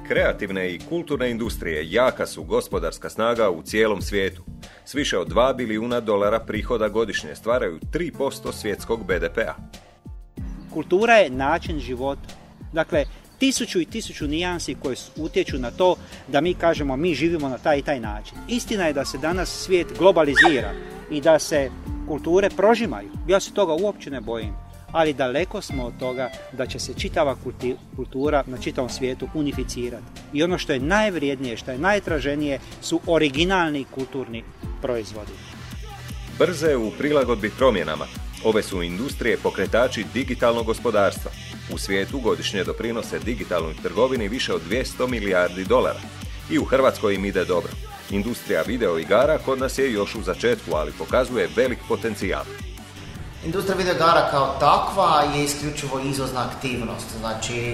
Kreativne i kulturne industrije jaka su gospodarska snaga u cijelom svijetu. S više od $2 bilijuna prihoda godišnje stvaraju 3% svjetskog BDP-a. Kultura je način života. Dakle, tisuću i tisuću nijansi koje utječu na to da mi kažemo mi živimo na taj i taj način. Istina je da se danas svijet globalizira i da se kulture prožimaju. Ja se toga uopće ne bojim. Ali daleko smo od toga da će se čitava kultura na čitavom svijetu unificirati. I ono što je najvrijednije, što je najtraženije su originalni kulturni proizvodi. Brze u prilagodbi promjenama, ove su industrije pokretači digitalnog gospodarstva. U svijetu godišnje doprinose digitalnoj trgovini više od $200 milijardi. I u Hrvatskoj im ide dobro. Industrija videoigara kod nas je još u začetku, ali pokazuje velik potencijal. Industrija videoigara kao takva je isključivo izvozna aktivnost, znači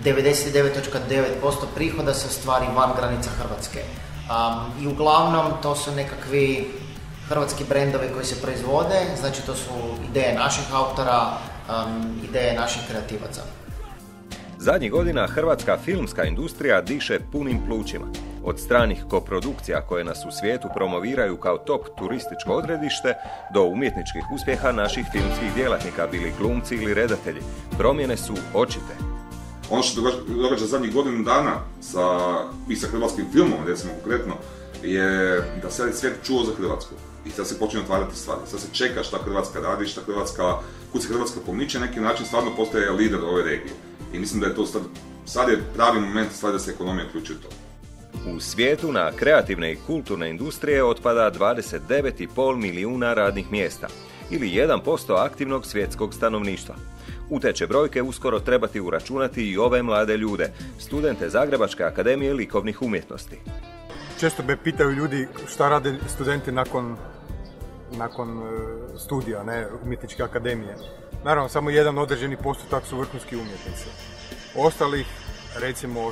99.9% prihoda se ostvari van granica Hrvatske. I uglavnom to su nekakvi hrvatski brendovi koji se proizvode, znači to su ideje naših autora, ideje naših kreativaca. Zadnjih godina hrvatska filmska industrija diše punim plućima. Od stranih koprodukcija koje nas u svijetu promoviraju kao top turističko odredište do umjetničkih uspjeha naših filmskih djelatnika, bili glumci ili redatelji, promjene su očite. Ono što događa zadnjih godinu dana sa hrvatskim filmom, recimo konkretno, je da se svijet čuo za Hrvatsku. I sad se počinje otvarati stvari. Sad se čeka šta Hrvatska radi, kud se Hrvatska pomiče, na neki način stvarno postaje lider ove regije. I mislim da je to sad je pravi moment da se ekonomija uključi u to. U svijetu na kreativne i kulturne industrije otpada 29,5 milijuna radnih mjesta, ili 1% aktivnog svjetskog stanovništva. U te će brojke uskoro trebati uračunati i ove mlade ljude, studente Zagrebačke akademije likovnih umjetnosti. Često me pitaju ljudi šta rade studenti nakon studija, umjetničke akademije. Naravno, samo jedan određeni postotak su vrhunski umjetnici. Ostalih, recimo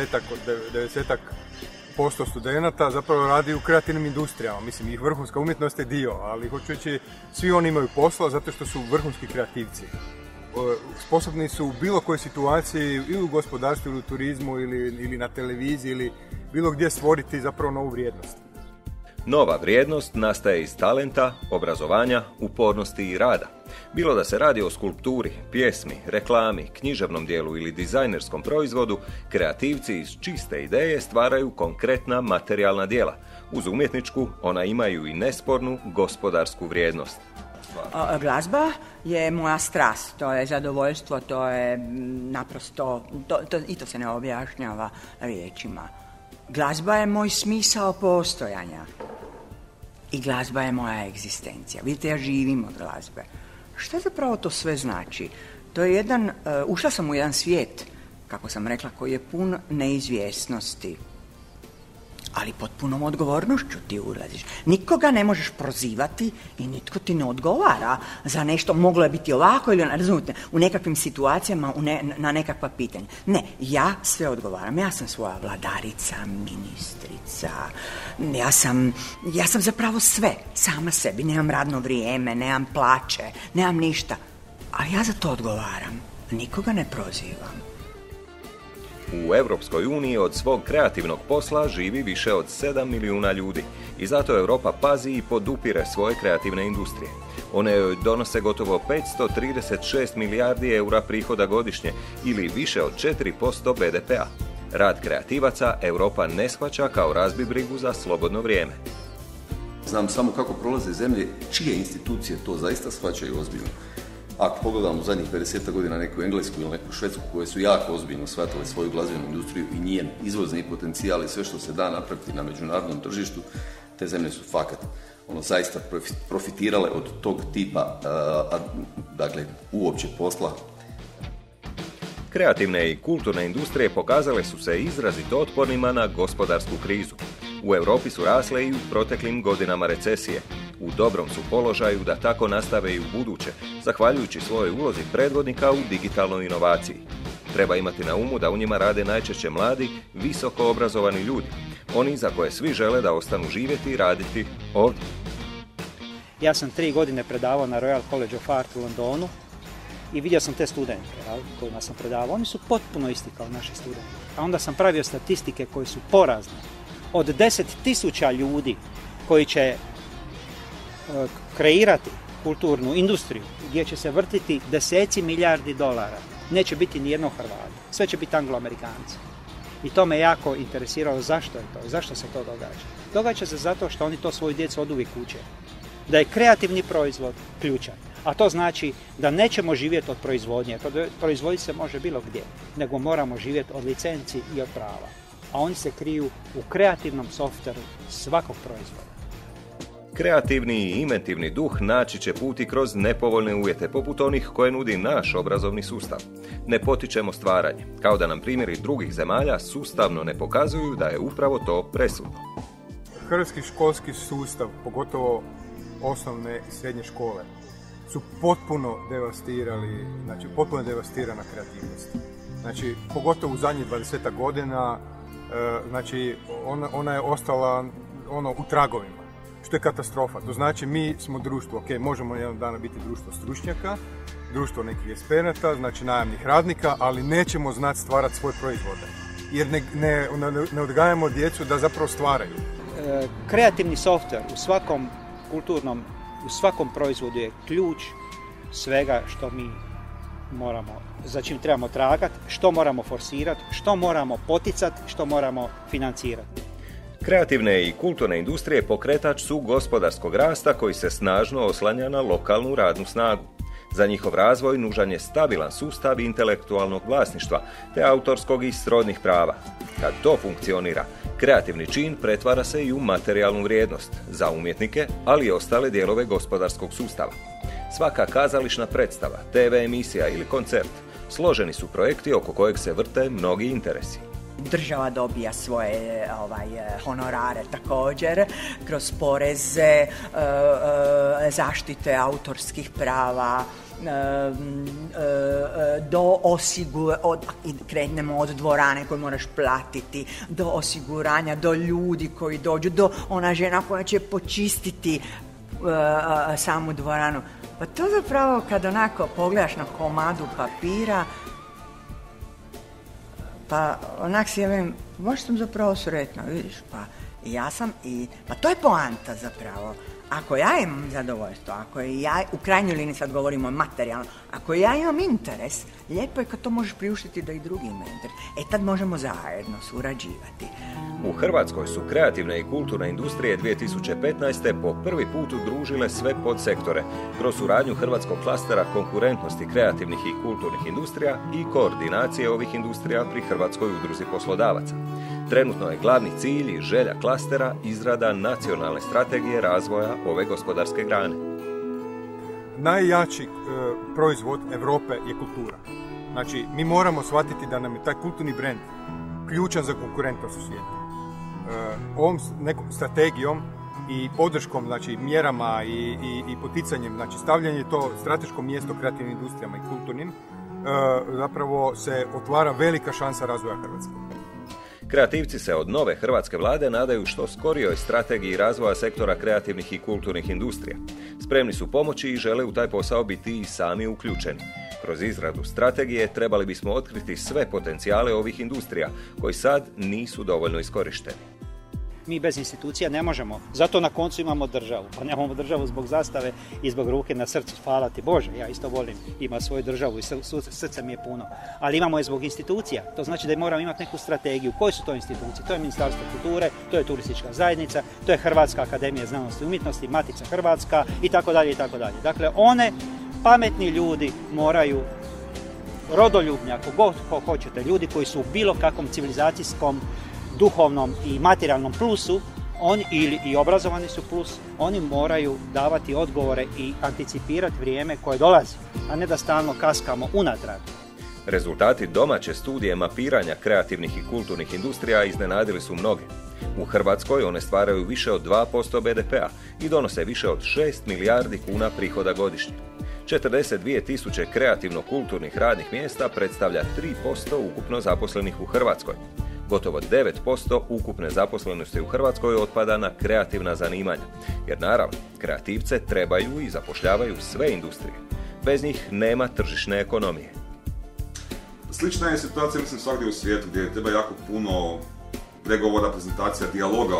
90% studenata zapravo radi u kreativnim industrijama. Mislim, ih vrhunska umjetnost je dio, ali hoću reći, svi oni imaju posla zato što su vrhunski kreativci. Sposobni su u bilo kojoj situaciji, ili u gospodarstvu, ili u turizmu, ili na televiziji, ili bilo gdje stvoriti zapravo novu vrijednost. Nova vrijednost nastaje iz talenta, obrazovanja, upornosti i rada. Bilo da se radi o skulpturi, pjesmi, reklami, književnom dijelu ili dizajnerskom proizvodu, kreativci iz čiste ideje stvaraju konkretna materijalna djela. Uz umjetničku ona imaju i nespornu gospodarsku vrijednost. Glazba je moja strast, to je zadovoljstvo, to je naprosto, i to se ne objašnjava riječima. Glazba je moj smisao postojanja i glazba je moja egzistencija. Vidite, ja živim od glazbe. Šta zapravo to sve znači? To je ušla sam u jedan svijet, kako sam rekla, koji je pun neizvjesnosti. Ali pod punom odgovornošću ti ulaziš. Nikoga ne možeš prozivati i nitko ti ne odgovara za nešto. Moglo je biti ovako ili razumite, u nekakvim situacijama, na nekakva pitanja. Ne, ja sve odgovaram. Ja sam svoja vladarica, ministrica. Ja sam zapravo sve, sama sebi. Nemam radno vrijeme, nemam plaće, nemam ništa. Ali ja za to odgovaram. Nikoga ne prozivam. U Europskoj uniji od svog kreativnog posla živi više od 7 milijuna ljudi i zato Europa pazi i podupire svoje kreativne industrije. One joj donose gotovo 536 milijardi eura prihoda godišnje ili više od 4% BDP-a. Rad kreativaca Europa ne shvaća kao razbibrigu za slobodno vrijeme. Znam samo kako prolaze zemlje čije institucije to zaista shvaćaju ozbiljno. Ako pogledamo u zadnjih 50 godina neku Englesku ili neku Švedsku koje su jako ozbiljno shvatile svoju glazbenu industriju i njen izvozni potencijal i sve što se da napraviti na međunarodnom tržištu, te zemlje su fakat zaista profitirale od tog tipa, dakle, uopće posla. Kreativne i kulturne industrije pokazale su se izrazito otpornima na gospodarsku krizu. U Europi su rasle i u proteklim godinama recesije. U dobrom su položaju da tako nastave i u buduće, zahvaljujući svojoj ulozi predvodnika u digitalnoj inovaciji. Treba imati na umu da u njima rade najčešće mladi, visoko obrazovani ljudi. Oni za koje svi žele da ostanu živjeti i raditi ovdje. Ja sam 3 godine predavao na Royal College of Art u Londonu i vidio sam te studente kojima sam predavao, oni su potpuno isti kao naši studenti. A onda sam pravio statistike koje su porazne. Od 10.000 ljudi koji će kreirati kulturnu industriju gdje će se vrtiti deseci milijardi dolara, neće biti ni jednog Hrvata. Sve će biti Anglo-Amerikanci. I to me jako interesiralo zašto je to, zašto se to događa. Događa se zato što oni to svoju djecu oduvijek uče. Da je kreativni proizvod ključan. A to znači da nećemo živjeti od proizvodnje. Proizvoditi se može bilo gdje, nego moramo živjeti od licenci i od prava. A oni se kriju u kreativnom softveru svakog proizvoda. Kreativni i inventivni duh naći će put i kroz nepovoljne uvjete, poput onih koje nudi naš obrazovni sustav. Ne potičemo stvaranje, kao da nam primjeri drugih zemalja sustavno ne pokazuju da je upravo to presudno. Hrvatski školski sustav, pogotovo osnovne i srednje škole, su potpuno devastirana kreativnost. Znači, pogotovo u zadnjih 20 godina, znači, ona je ostala u tragovima. Što je katastrofa. To znači mi smo društvo, možemo jednog dana biti društvo stručnjaka, društvo nekih eksperata, znači najamnih radnika, ali nećemo znati stvarati svoje proizvode. Jer ne odgajamo djecu da zapravo stvaraju. Kreativni softver u svakom kulturnom, u svakom proizvodu je ključ svega što mi moramo, za čim trebamo tragati, što moramo forsirati, što moramo poticati, što moramo financirati. Kreativne i kulturne industrije pokretač su gospodarskog rasta koji se snažno oslanja na lokalnu radnu snagu. Za njihov razvoj nužan je stabilan sustav intelektualnog vlasništva te autorskog i srodnih prava. Kad to funkcionira, kreativni čin pretvara se i u materijalnu vrijednost za umjetnike, ali i ostale dijelove gospodarskog sustava. Svaka kazališna predstava, TV emisija ili koncert složeni su projekti oko kojeg se vrte mnogi interesi. Država dobija svoje honorare također kroz poreze, zaštite autorskih prava, krenemo od dvorane koju moraš platiti, do osiguranja, do ljudi koji dođu, do ona žena koja će počistiti samu dvoranu. Pa to zapravo kad onako pogledaš na komadu papira, pa onak si javim, baš sam zapravo sretna, vidiš, pa ja sam pa to je poanta zapravo. Ako ja imam zadovoljstvo, ako ja, u krajnjoj liniji sad govorimo materijalno, ako ja imam interes, lijepo je kad to možeš priuštiti da i drugi imaju interes. Tad možemo zajedno surađivati. U Hrvatskoj su kreativne i kulturne industrije 2015. po prvi put udružile sve podsektore kroz suradnju hrvatskog klastera konkurentnosti kreativnih i kulturnih industrija i koordinacije ovih industrija pri Hrvatskoj udruzi poslodavaca. Trenutno je glavni cilj i želja klastera izrada nacionalne strategije razvoja ove gospodarske grane. Najjači proizvod Europe je kultura. Znači, mi moramo shvatiti da nam je taj kulturni brend ključan za konkurentnost u svijetu. Ovom nekom strategijom i podrškom, znači mjerama i poticanjem, znači stavljanje to strateško mjesto kreativnim industrijama i kulturnim, zapravo se otvara velika šansa razvoja Hrvatske. Kreativci se od nove hrvatske vlade nadaju što skorijoj strategiji razvoja sektora kreativnih i kulturnih industrija. Spremni su pomoći i žele u taj posao biti i sami uključeni. Kroz izradu strategije trebali bismo otkriti sve potencijale ovih industrija koji sad nisu dovoljno iskorišteni. Mi bez institucija ne možemo, zato na koncu imamo državu. Pa nemamo državu zbog zastave i zbog ruke na srcu, hvala ti Bože, ja isto volim, ima svoju državu i srce mi je puno. Ali imamo je zbog institucija, to znači da moramo imati neku strategiju. Koje su to institucije? To je Ministarstvo kulture, to je turistička zajednica, to je Hrvatska akademija znanosti i umjetnosti, Matica Hrvatska itd. itd. Dakle, one pametni ljudi moraju, rodoljubni, ako god hoćete, ljudi koji su u bilo kakvom civilizacijskom, duhovnom i materijalnom plusu, i obrazovani su plus, oni moraju davati odgovore i anticipirati vrijeme koje dolazi, a ne da stalno kaskamo unatrag. Rezultati domaće studije mapiranja kreativnih i kulturnih industrija iznenadili su mnoge. U Hrvatskoj one stvaraju više od 2% BDP-a i donose više od 6 milijardi kuna prihoda godišnje. 42.000 kreativno-kulturnih radnih mjesta predstavlja 3% ukupno zaposlenih u Hrvatskoj. Gotovo 9% ukupne zaposlenosti u Hrvatskoj otpada na kreativna zanimanja, jer naravno, kreativce trebaju i zapošljavaju sve industrije. Bez njih nema tržišne ekonomije. Slična je situacija, mislim, svakdje u svijetu gdje treba jako puno pregovora, prezentacija, dijaloga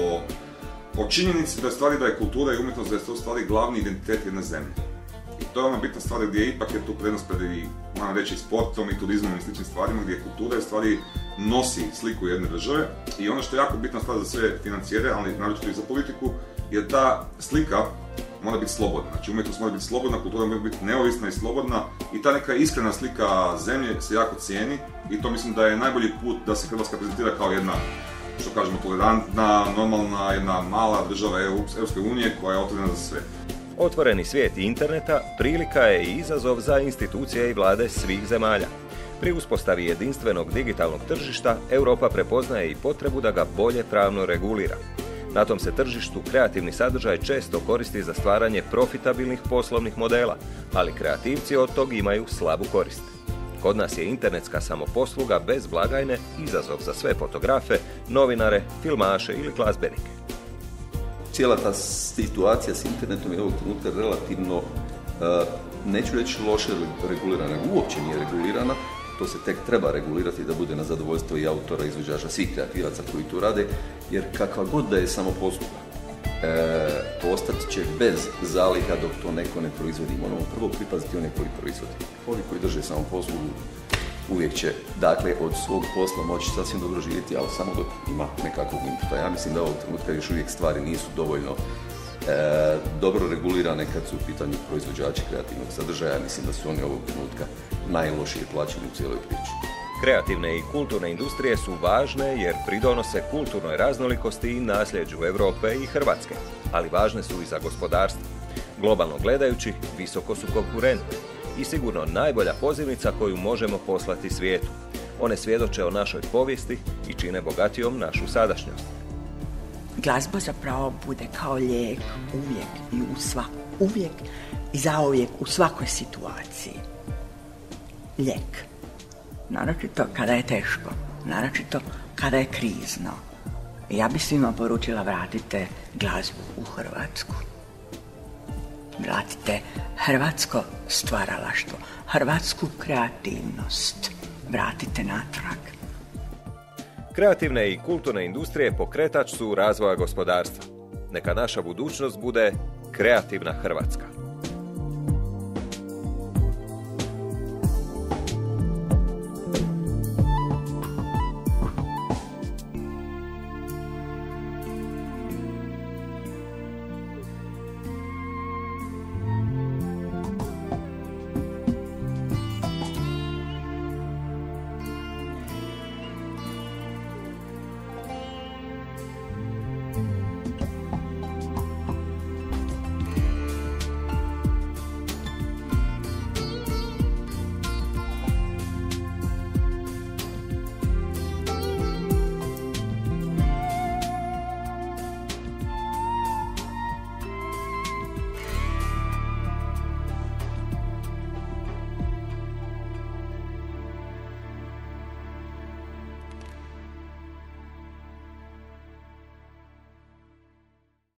o činjenici da je stvari da je kultura i umjetnost, da je to stvari glavni identitet jedne zemlje. I to je ona bitna stvar gdje ipak je tu prednost pred i, moram reći, sportom i turizmom i sličnim stvarima, gdje kultura je stvari nosi sliku jedne države. I ono što je jako bitna stvar za sve financijere, ali naročito i za politiku, je ta slika mora biti slobodna. Znači umjetnost mora biti slobodna, kultura mora biti neovisna i slobodna i ta neka iskrena slika zemlje se jako cijeni i to mislim da je najbolji put da se Hrvatska prezentira kao jedna, što kažemo, tolerantna, normalna, jedna mala država Europske unije koja je otvorena za sve. Otvoreni svijet interneta prilika je i izazov za institucije i vlade svih zemalja. Pri uspostavi jedinstvenog digitalnog tržišta, Europa prepoznaje i potrebu da ga bolje pravno regulira. Na tom se tržištu kreativni sadržaj često koristi za stvaranje profitabilnih poslovnih modela, ali kreativci od tog imaju slabu korist. Kod nas je internetska samoposluga bez blagajne izazov za sve fotografe, novinare, filmaše ili glazbenike. Cijela ta situacija s internetom je ovog trenutka relativno, neću reći loše regulirana, uopće nije regulirana. To se tek treba regulirati da bude na zadovoljstvo i autora, izvođača, svih kreativaca koji tu rade, jer kakva god da je samoposluga, ostati će bez zaliha dok to neko ne proizvodi. Moramo prvo pripaziti one koji proizvodi. Ovi koji drže samoposlugu uvijek će, dakle, od svog posla moći sasvim dobro živjeti, ali samo dok ima nekakvog inputa. Ja mislim da ovog trenutka još uvijek stvari nisu dovoljno dobro regulirane kad su u pitanju proizvođači kreativnog sadržaja. Mislim da su oni ovog trenutka najlošije plaćeni u cijeloj priči. Kreativne i kulturne industrije su važne jer pridonose kulturnoj raznolikosti i nasljeđu Europe i Hrvatske, ali važne su i za gospodarstvo. Globalno gledajući, visoko su konkurentne i sigurno najbolja pozivnica koju možemo poslati svijetu. One svjedoče o našoj povijesti i čine bogatijom našu sadašnjost. Glazba zapravo bude kao lijek uvijek i zauvijek u svakoj situaciji. Lijek. Naročito kada je teško, naročito kada je krizno. Ja bih svima poručila vratite glazbu u Hrvatsku. Vratite hrvatsko stvaralaštvo, hrvatsku kreativnost. Vratite natrag. Kreativne i kulturne industrije pokretač su razvoja gospodarstva. Neka naša budućnost bude kreativna Hrvatska.